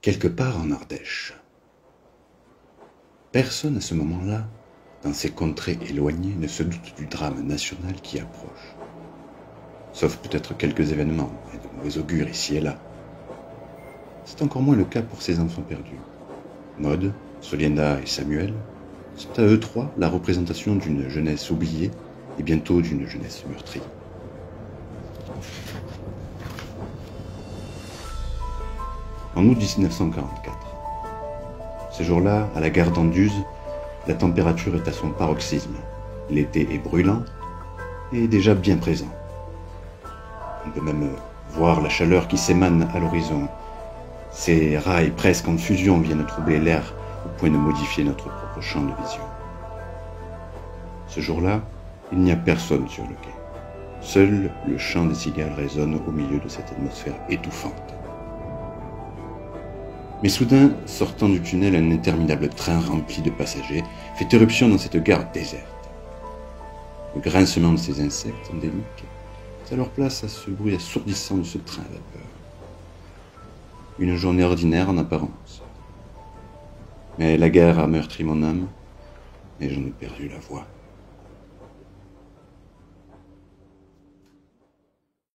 quelque part en Ardèche. Personne à ce moment-là, dans ces contrées éloignées, ne se doute du drame national qui approche. Sauf peut-être quelques événements et de mauvais augure ici et là. C'est encore moins le cas pour ces enfants perdus. Maud, Soliana et Samuel sont à eux trois la représentation d'une jeunesse oubliée et bientôt d'une jeunesse meurtrie. En août 1944. Ce jour-là, à la gare d'Anduze, la température est à son paroxysme. L'été est brûlant et déjà bien présent. On peut même voir la chaleur qui s'émane à l'horizon. Ces rails presque en fusion viennent troubler l'air au point de modifier notre propre champ de vision. Ce jour-là, il n'y a personne sur le quai. Seul le chant des cigales résonne au milieu de cette atmosphère étouffante. Mais soudain, sortant du tunnel, un interminable train rempli de passagers fait éruption dans cette gare déserte. Le grincement de ces insectes endémiques est alors place à ce bruit assourdissant de ce train à vapeur. Une journée ordinaire en apparence. Mais la guerre a meurtri mon âme et j'en ai perdu la voix.